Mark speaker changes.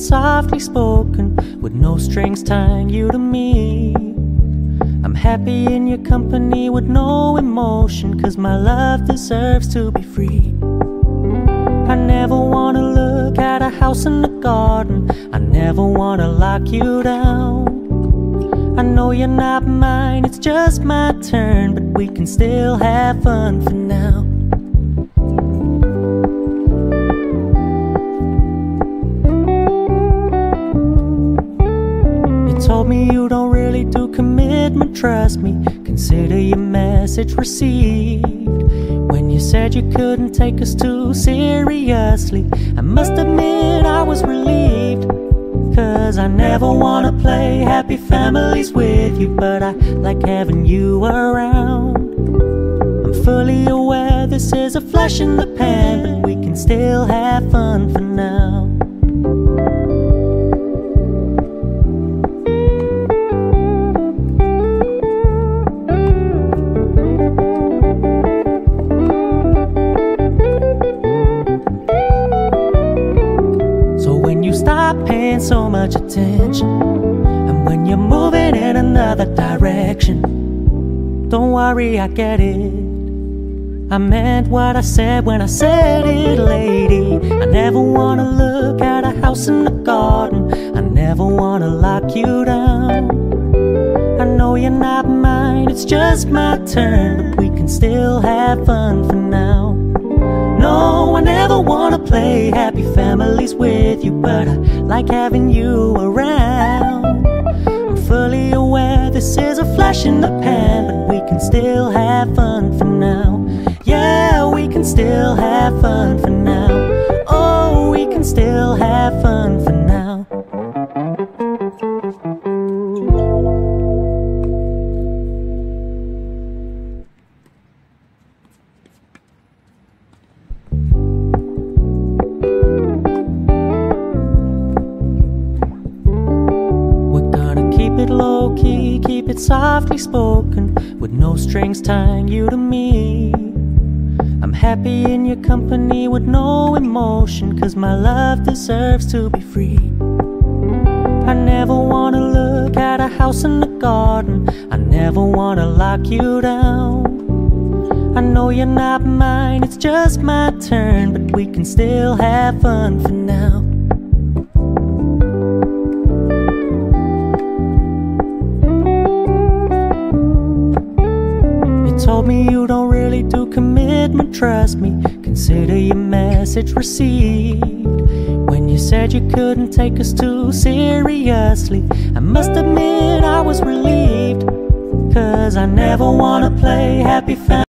Speaker 1: it softly spoken, with no strings tying you to me. I'm happy in your company with no emotion, 'cause my love deserves to be free. I never wanna look at a house in the garden, I never wanna lock you down. I know you're not mine, it's just my turn, but we can still have fun for now. You told me you don't really do commitment, trust me, consider your message received. When you said you couldn't take us too seriously, I must admit I was relieved. 'Cause I never wanna play happy families with you, but I like having you around. I'm fully aware this is a flash in the pan, but we can still have fun for now. Stop paying so much attention, and when you're moving in another direction, don't worry, I get it. I meant what I said when I said it, lady. I never wanna look at a house in the garden, I never wanna lock you down. I know you're not mine, it's just my turn, but we can still have fun for now. No, I never wanna play happy families with you, but I like having you around. I'm fully aware this is a flash in the pan, but we can still have fun for now. Yeah, we can still have fun for now. Oh, we can still have fun for now. Low-key, keep it softly spoken, with no strings tying you to me. I'm happy in your company with no emotion, 'cause my love deserves to be free. I never wanna look at a house in the garden, I never wanna lock you down. I know you're not mine, it's just my turn, but we can still have fun for now. Told me you don't really do commitment, trust me, consider your message received. When you said you couldn't take us too seriously, I must admit I was relieved. 'Cause I never wanna play happy family.